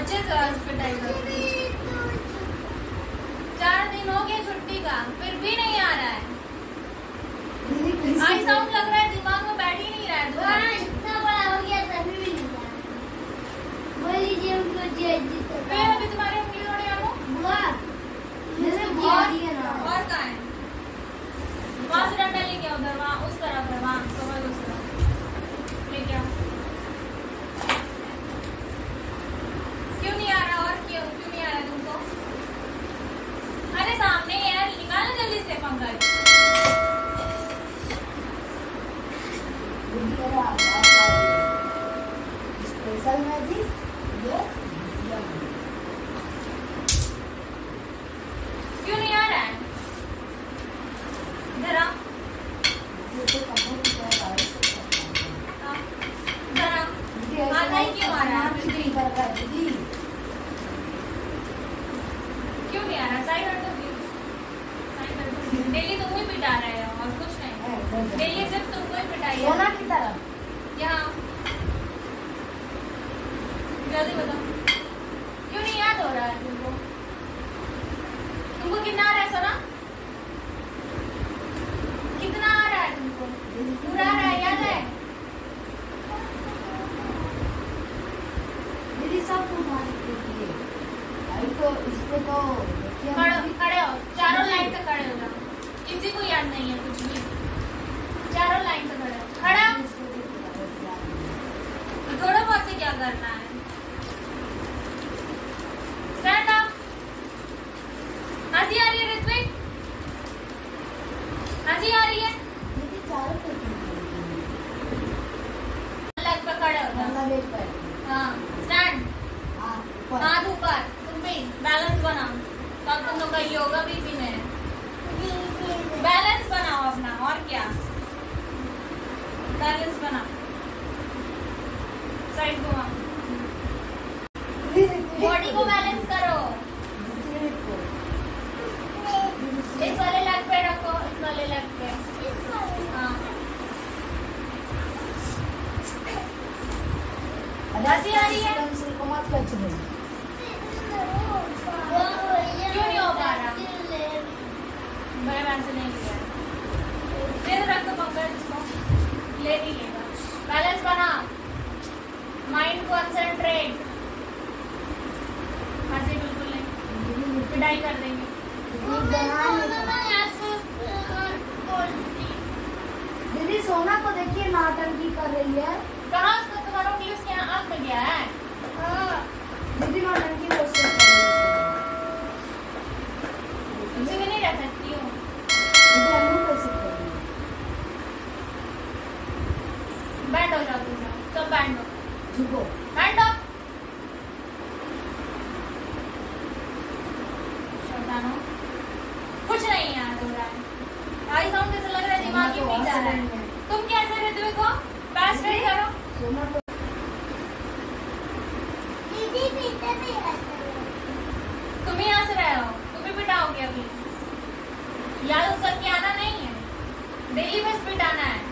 अच्छे से हॉस्पिटल 4 दिन हो गए छुट्टी का, फिर भी नहीं आ रहा है। आई साउंड लग रहा है, दिमाग में बैठ ही नहीं रहा है। इतना बड़ा हो गया तभी भी नहीं आ रहा। बोल लीजिए उनको जी फिर अभी तुम्हारे उंगली थोड़ी आनो बुआ और कहाँ है? वहाँ से डंडा लेके आओ, उधर वहाँ उस तरफ है, वहाँ समझ उस तरफ लेके आओ। क्यों नहीं आ रहा? और क्यों नहीं आ रहा तुमको? अरे सामने यार, निकालो जल्दी से पंकज। स्पेशल मैजिक ये क्यों नहीं आ रहा है? इधर आओ, इधर आओ। आता ही क्यों आ रहा है? क्यों नहीं आ रहा? साइड हट दो, साइड हट दो। डेली तुम ही पिटा रहे हो और कुछ नहीं। डेली सिर्फ तुमको ही पिटाई सोना है। की तरह यहाँ जल्दी बताओ, क्यों नहीं याद हो रहा है तुमको? तुमको कितना आ रहा है सोना? कितना आ रहा है तुमको? पूरा आ रहा है, याद है? दीदी सब तो इसको तो खड़े हो, चारों लाइन से खड़े हो जाओ। किसी को याद नहीं है कुछ भी, चारों लाइन से खड़े हो। खड़ा थोड़ा बहुत से क्या करना है? Stand up. हंसी आ रही है ऋत्विक? हंसी आ रही है? अलग पे खड़े हो जाओ। हाँ, स्टैंड। हाथ ऊपर, तुम भी बैलेंस बनाओ। तब तुम लोग का योगा भी इसी में है। बैलेंस बनाओ अपना, और क्या? बैलेंस बनाओ। साइड घुमाओ, बॉडी को बैलेंस करो। इस वाले लेग पे रखो, इस वाले लेग पे। हाँ, हंसी आ रही है? क्यों नहीं हो पा रहा? मैं वैसे नहीं किया। फिर रख दो पंकज, इसको ले नहीं लेगा। बैलेंस बना, माइंड कंसंट्रेट। हंसी बिल्कुल नहीं, पिटाई कर देंगे। दीदी सोना को देखिए नाटंकी कर रही है। कहाँ उसका तुम्हारा उंगली उसके आँख में गया है? दीदी नाटंकी कैसे कर रही है? तुमसे भी नहीं रह सकती हूँ। दीदी अन्नू कैसे कर रही है? बैंड हो जाओ तुम लोग, सब बैंड हो, झुको। बैंड हो। शैतानो, कुछ नहीं याद हो रहा है। आई साउंड ऐसा लग रहा है दिमाग ही पीट जा रहा है। तुम कैसे ऋत्विक हो? पैर स्ट्रेट करो। सोना तो तुम ही हंस रहे हो, तुम ही पिटाओगे अभी। याद करके आना नहीं है, डेली बस पिटाना है।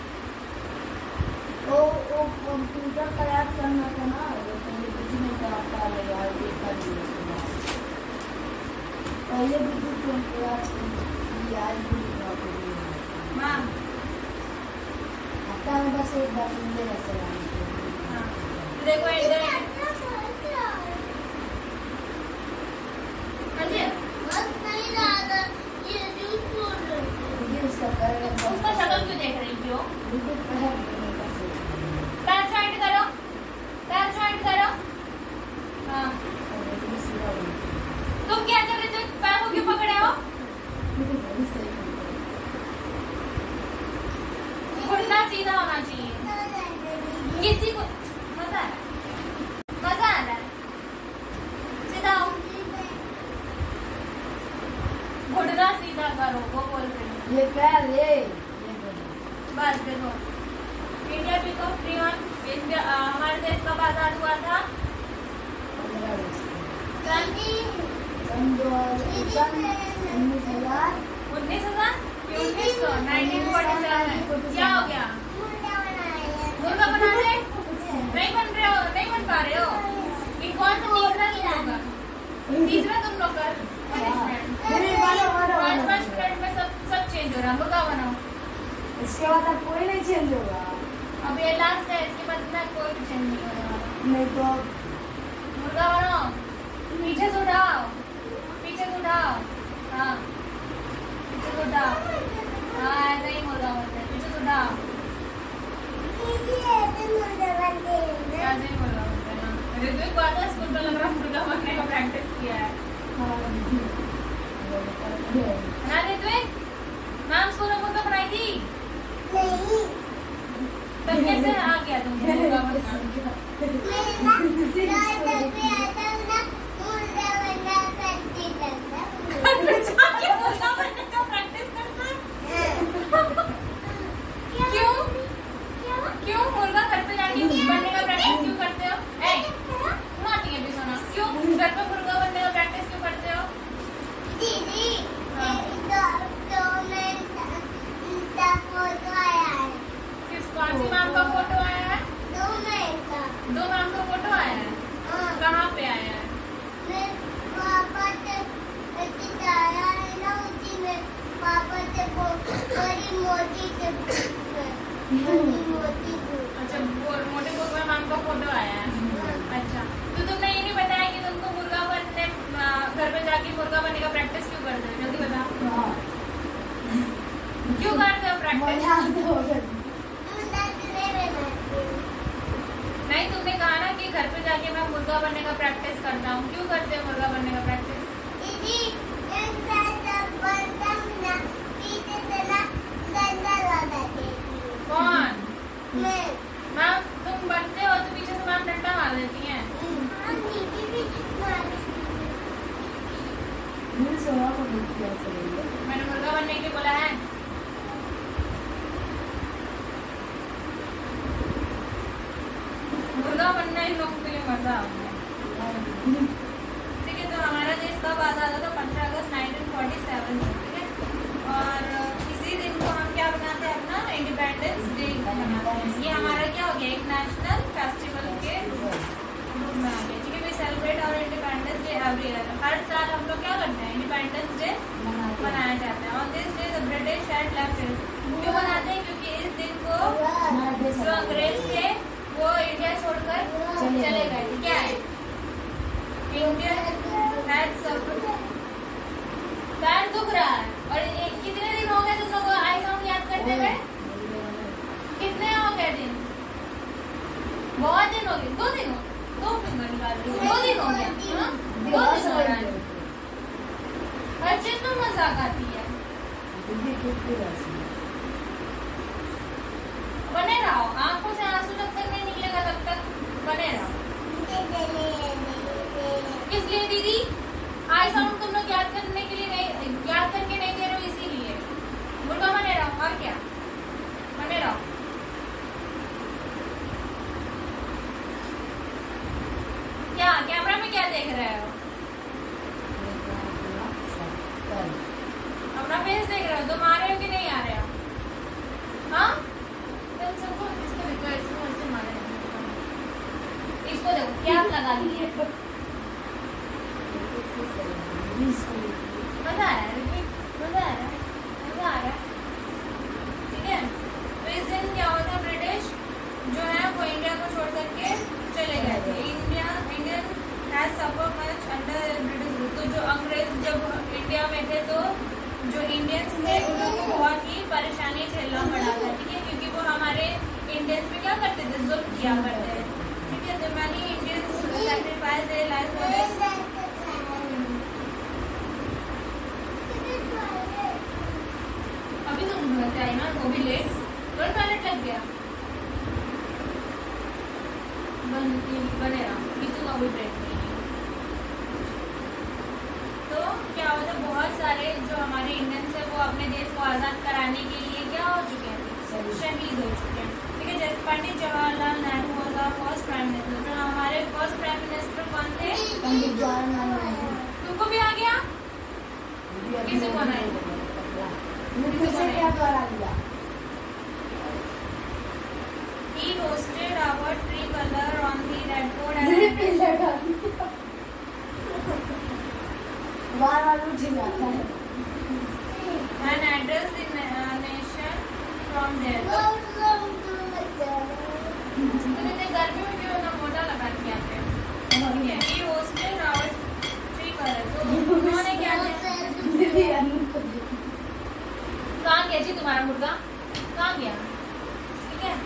वो कंप्यूटर का याद करना था ना, वो कुछ नहीं कर पाया यार। ये कर दिया पहले भी कुछ याद भी हाँ, हफ्ता में बस एक बार सुनते रहते हैं। देखो इधर उसका शक्ल क्यों देख रही थी? पैर जॉइंट करो, पैर जॉइंट करो। हाँ, तुम कैसे ऋत्विक पैर को क्यों पकड़े हो? घुटना सीधा होना चाहिए। किसी को मजा आ रहा है? मजा आ रहा है? सीधा हो, घुटना सीधा करो, वो बोल रही है। ये पैर ये बस देखो, इंडिया पीकॉक फ्री वन। हमारे देश कब आजाद हुआ था? 1947। क्या हो गया? मुर्गा बना रहे? नहीं बन रहे हो, नहीं बन पा रहे हो? ये कौन सा तीसरा रहा, मुर्गा बनाओ। इसके बाद अब कोई नहीं चेंज होगा। अब ये लास्ट है, इसके बाद में कोई भी चेंज नहीं होगा। नहीं तो मुर्गा बनाओ, पीछे से उठाओ, पीछे से उठाओ, हाँ पीछे से उठाओ, हाँ ऐसे ही मुर्गा बनते हैं, पीछे से उठाओ, ऐसे ही मुर्गा बनते हैं ना। ऋत्विक को आता है स्कूल में, लग रहा है मुर्गा बनने का प्रैक्टिस किया है ना ऋत्विक? मैम स्कूल में मुर्गा बनाई थी नहीं, तब कैसे आ गया तुमको मुर्गा बनना? क्यों मुर्गा घर पे जाके बनने का प्रैक्टिस क्यों करते हो? तुम आती है भी सोना, क्यों घर पे मुर्गा बनने का प्रैक्टिस क्यों करते हो? दीदी हाँ। कौन सी मैम का फोटो आया है? दो मैम का फोटो आया है। कहाँ पे आया है? अच्छा मोटे बुक में मैम का फोटो आया है। अच्छा तो तुमने ये नहीं बताया कि तुमको मुर्गा बनने घर पे जाके मुर्गा बनने का प्रैक्टिस क्यों करते हो? जल्दी बताओ, क्यों करते हो प्रैक्टिस? नहीं तुमने कहा ना कि घर पे जाके मैं मुर्गा बनने का प्रैक्टिस करता हूँ, क्यों करते हो मुर्गा बनने का प्रैक्टिस? कौन? मैम तुम बनते हो तो पीछे से मैम डंडा मार देती हैं। मैंने मुर्गा बनने के बोला है। मुर्गा बनना इन लोगों के लिए मजा आता है। ठीक है, तो हमारा देश कब आजाद हुआ था? 15 अगस्त 1947 में, ठीक है। और इसी दिन को हम क्या बनाते हैं? अपना इंडिपेंडेंस डे मनाते हैं। ये हमारा क्या हो गया? एक नेशनल फेस्टिवल के रूप में आ गया, ठीक है। We celebrate our Independence Day every year. हर साल हम लोग क्या करते हैं? इंडिपेंडेंस डे मनाया जाता है। On this day the British had left. क्यों मनाते हैं? क्योंकि इस दिन को जो अंग्रेज थे वो इंडिया छोड़कर चले गए थे। क्या है? India had suffered. पैर दुख रहा है। और कितने दिन हो गए तुम लोग आई सॉन्ग याद करते हुए? कितने हो गए दिन? बहुत दिन हो गए। 2 दिन हो, 2 फिंगर निकाल रही हो। 2 दिन हो गया, 2 दिन हो रहा है। हर चीज में मजाक आती है। बने रहो, आंखों से आंसू जब तक नहीं निकलेगा तब तक बने रहो। किस लिए दीदी? आई साउंड तुम लोग याद करने के लिए नहीं, याद करके नहीं दे रहे हो, इसीलिए। मुर्गा बने रहो, और क्या? बने रहो। क्या कैमरा में क्या देख रहे हो? अपना फेस देख रहे हो? तुम आ रहे हो कि नहीं आ रहे हो? हाँ तुम सबको इसको देखो, इसको ऐसे मारे, इसको देखो क्या लगा लिए। मजा आ रहा है, मजा आ रहा है, मजा आ रहा है, ठीक है। तो इस दिन क्या हुआ था? ब्रिटिश जो है वो इंडिया को छोड़ करके चले गए थे। Indian has suffered much under British rule. तो जो अंग्रेज जब इंडिया में थे तो जो इंडियंस थे उन लोगों को बहुत ही परेशानी झेलना पड़ा था, ठीक है। क्योंकि वो हमारे इंडियंस पे क्या करते थे? जुल्म किया करते थे, ठीक है। तो many Indians sacrifice their life for this. अभी तुम घर से आई ना, वो भी लेट, तो टॉयलेट लग गया। बने रहा, किसी का भी ब्रेक नहीं है। तो क्या होता है? बहुत सारे जो हमारे इंडियंस है वो अपने देश को आजाद कराने के लिए क्या हो चुके हैं? शहीद हो चुके हैं, ठीक है। जैसे Pandit Jawaharlal Nehru was our first prime minister. जो हमारे फर्स्ट प्राइम मिनिस्टर कौन थे? पंडित जवाहरलाल नेहरू। तुमको भी आ गया? किसी को नहीं? क्या करा दिया? He roasted our tricolor on the red fort and बार-बार उठ जाता है। and addressed the from there. इतने गर्मी में क्यों ना मोटा लगा के आते हैं? ये हॉस्टल रावत ठीक है तो उन्होंने क्या किया? कहाँ गया जी तुम्हारा मुर्गा? कहाँ गया? ठीक है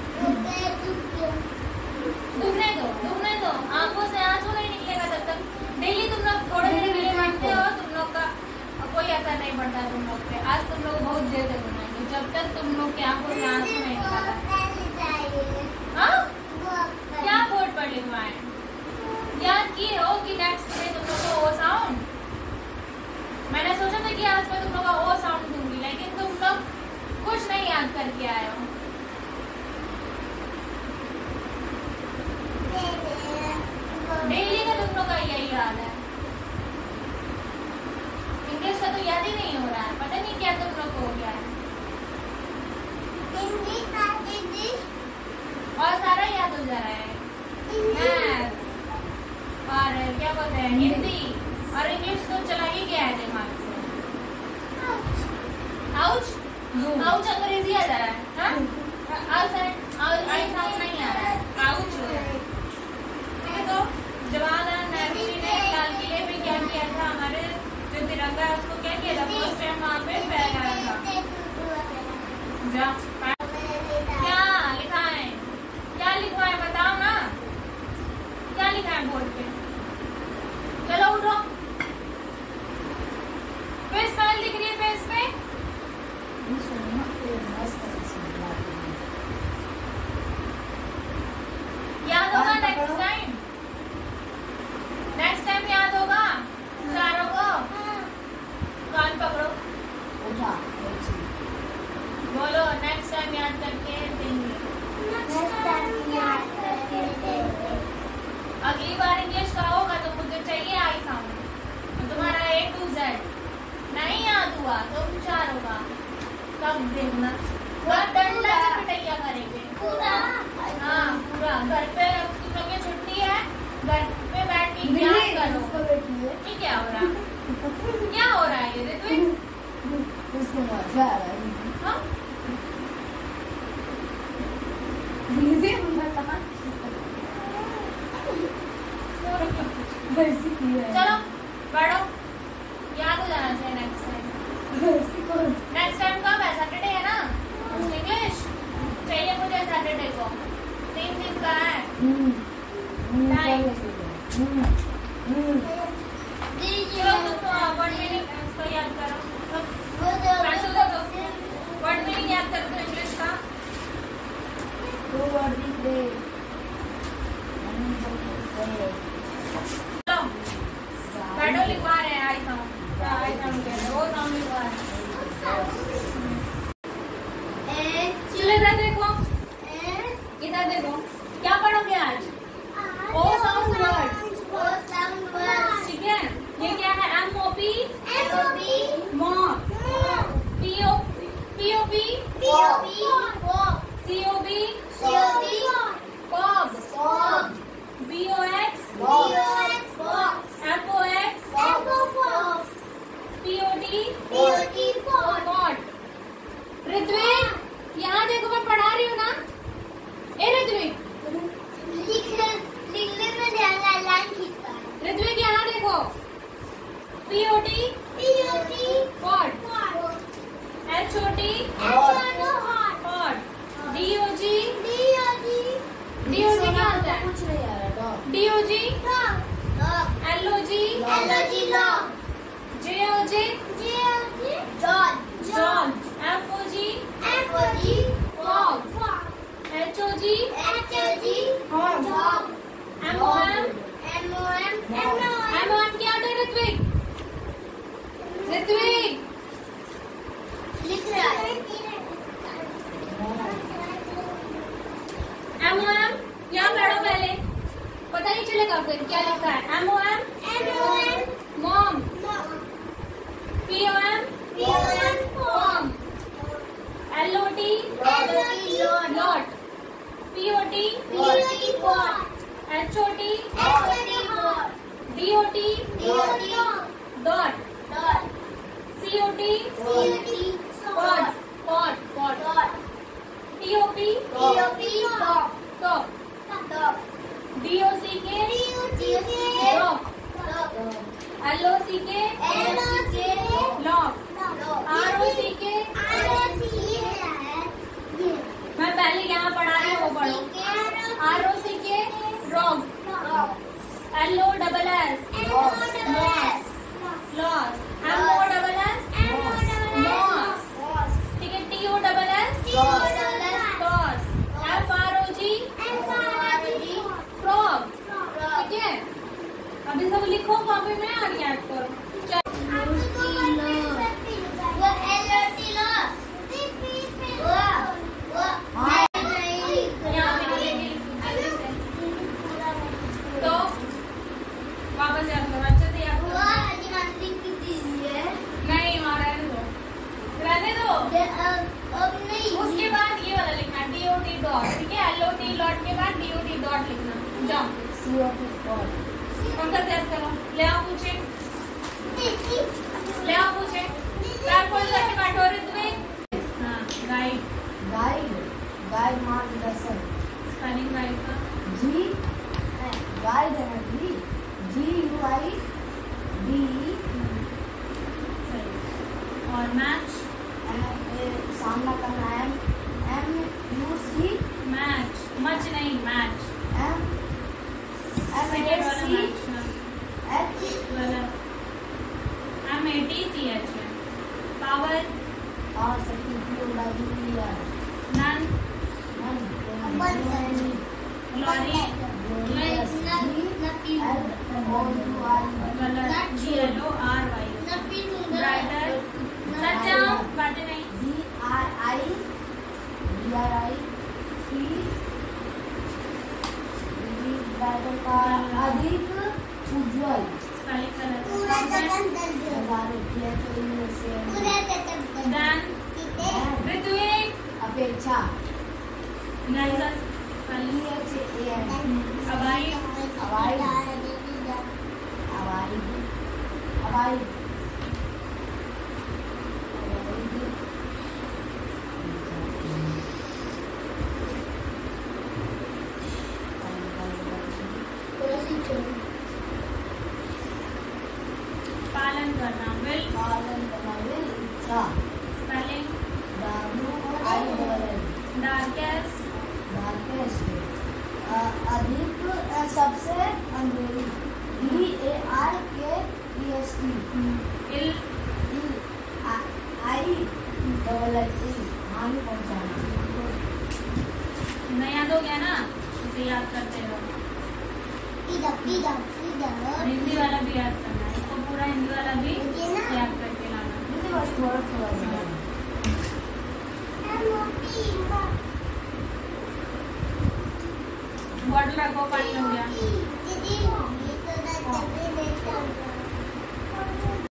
दुखने दो आंखों से आंसू नहीं निकलेगा तब तक। डेली तुम लोग थोड़े देर के लिए मांगते हो, तुम लोग का कोई असर नहीं पड़ता तुम लोग पे। आज तुम लोग बहुत देर तक बनाएंगे जब तक तुम लोग की आंखों से आंसू नहीं निकला। हाँ क्या बोर्ड पर लिखवाएं? याद किए हो कि नेक्स्ट में तुम लोग को ओ साउंड? मैंने सोचा था कि आज मैं तुम लोग का ओ साउंड दूंगी, लेकिन तुम लोग कुछ नहीं याद करके आए हो। डेली का तुम लोग का यही हाल है। इंग्लिश का तो याद ही नहीं हो रहा है, पता नहीं क्या तुम लोग को हो गया है। और सारा याद हो जा रहा है, मैथ्स और क्या बोलते हैं हिंदी और इंग्लिश तो चला ही गया है दिमाग से। आउच आउच अंग्रेजी आ जा रहा है। हाँ आई साउंड नहीं आ रहा है, आउच हो रहा है। ठीक है तो जवाहरलाल नेहरू जी ने लाल किले पे क्या किया था? हमारे जो तिरंगा है उसको क्या किया था? फर्स्ट टाइम वहाँ पे फहराया था। क्या लिखा है? क्या लिखा है बताओ ना, क्या लिखा है बोर्ड पे? चलो उठो। फेस फाइल दिख रही है फेस पे? याद होगा नेक्स्ट टाइम? नेक्स्ट टाइम याद होगा चारों को? कान पकड़ो, बोलो नेक्स्ट टाइम याद करके देंगे। अगली बार इंग्लिश का होगा तो मुझे चाहिए आई साउंड। तुम्हारा A to Z नहीं याद हुआ तो चार होगा, तब देखना डंडा से पिटाइया करेंगे पूरा। हाँ पूरा घर पे तुम लोग की छुट्टी है, घर पे बैठ के याद करो। ये क्या हो रहा है? क्या हो रहा है ये ऋत्विक? हाँ चलो बैठो, याद हो जाना चाहिए नेक्स्ट टाइम। नेक्स्ट टाइम कब है? सैटरडे है ना? इंग्लिश चाहिए मुझे सैटरडे को, 3 दिन का है टाइम। चलो तुम 1 मिनट उसको याद करो, पेंसिल दो तो 1 मिनट याद करो तो इंग्लिश का। बैठो लिखवा रहे हैं आई साउंड कहते हैं, वो साउंड लिखवा रहे हैं। इधर देखो, इधर देखो क्या पढ़ोगे आज? O sound words. ठीक है ये क्या है? MOP mop, POP COB pop, BOX FOX POT Ritvik यहाँ देखो, मैं पढ़ा रही हूँ ना। ए ऋत्विक ऋत्विक यहाँ देखो, POT pot, HOT pot, DOG क्या होता है? कुछ नहीं आ रहा। DOG LOG JOG George, FOG fog, HOG hog, MOM क्या होता है ऋत्विक? लिख रहा है। MOM यहाँ पढ़ो पहले, पता नहीं चलेगा फिर क्या लिखा है। MOM mom, POM pom, LOT lot, POT pot, HOT DOT dot, COT pot TOP top, DOCK dock, LOCK lock, ROCK मैं पहले यहाँ पढ़ा रही हूँ वो पढ़ो। ROCK rock, LOSS loss, MOSS moss, ठीक है, TOSS टॉस, FROG फ्रॉग, ठीक है। अभी सब लिखो कॉपी में और याद करो। तो वापस याद करो, अच्छे से याद करो। नहीं वहाँ रहने दो। उसके बाद ये वाला लिखना DOT डॉट, ठीक है। LOT लॉट के बाद DOT डॉट लिखना। जाओ पंकज याद करो। ले आओ पूछे, पैर फोल्ड करके कटोरे तुम्हें। हाँ गाइड, गाइड मार्गदर्शन। स्पेलिंग गाइड का गाइड है ना, GUIDE। सही। और मैच, सामना करना है, MUC मैच, मच नहीं मैच, सेकेंड वाला मैच गलत, MATCH है। पावर, और नन, लॉरी गलत, GLORY, ब्राइडर, सच्चा बातें नहीं, अधिक उज्ज्वल। स्पेलिंग गलत, डन, ऋत्विक, अपेक्षा। नेल्सन, स्पेलिंग अबाई, पालन करना, विल, इच्छा। Spelling WILL। डार्केस्ट, अधिक, सबसे अंधेरी। DARKEST। इल, हानि पहुंचाना। नहीं याद हो गया ना, इसे याद करते रहो। हिंदी वाला भी याद करना है, इसको पूरा हिंदी वाला भी याद करके लाना। बस थोड़ा बॉटल रखो, पानी हो गया।